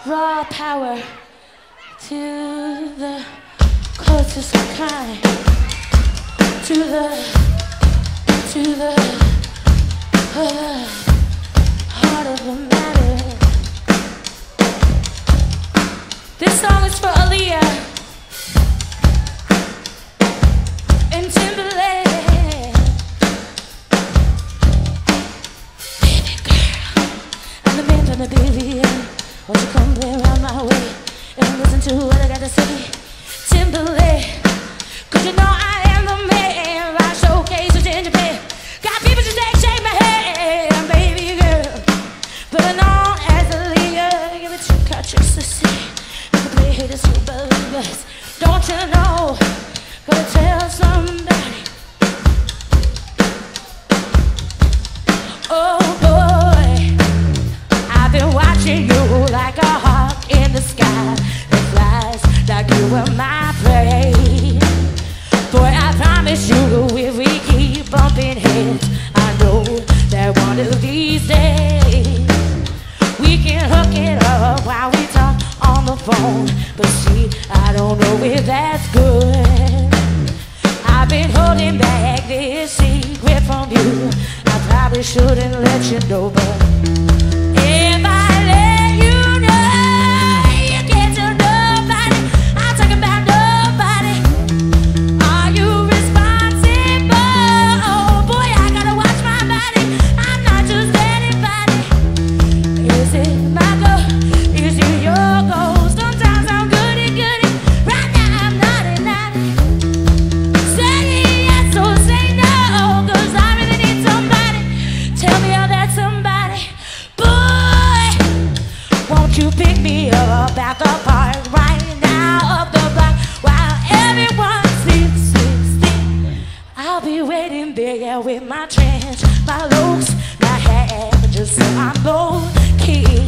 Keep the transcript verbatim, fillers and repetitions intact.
raw power to the closest kind, to the, to the uh, heart of the matter. This song is for Aaliyah and Timberlake. Baby girl, I'm the man from the baby. Won't you come play around my way and listen to what I got to say? Timberlake, 'cause you know I am the man. I showcase the ginger beer. Got people to shake, shake my hand, baby girl. But I know as Aaliyah, give it two countries to see. You can play haters who believe us. Don't you know? Gotta tell somebody. Oh boy, I've been watching you like a hawk in the sky that flies like you were my prey. Boy, I promise you, if we keep bumping heads, I know that one of these days we can hook it up while we talk on the phone. But see, I don't know if that's good. I've been holding back this secret from you. I probably shouldn't let you know, but if I let you know, you can't tell nobody. I'm talking about nobody. Are you responsible? Oh boy, I gotta watch my body. I'm not just anybody. Is it my goal? Is it your goal? Sometimes I'm goody goody. Right now I'm naughty naughty. Say yes or say no, 'cause I really need somebody. Tell me how that's somebody. Boy, won't you pick me up at the park right now, up the block, while everyone sleeps, sleeps, sleeps. I'll be waiting there, yeah, with my trench, my looks, my hat, just so I'm low key.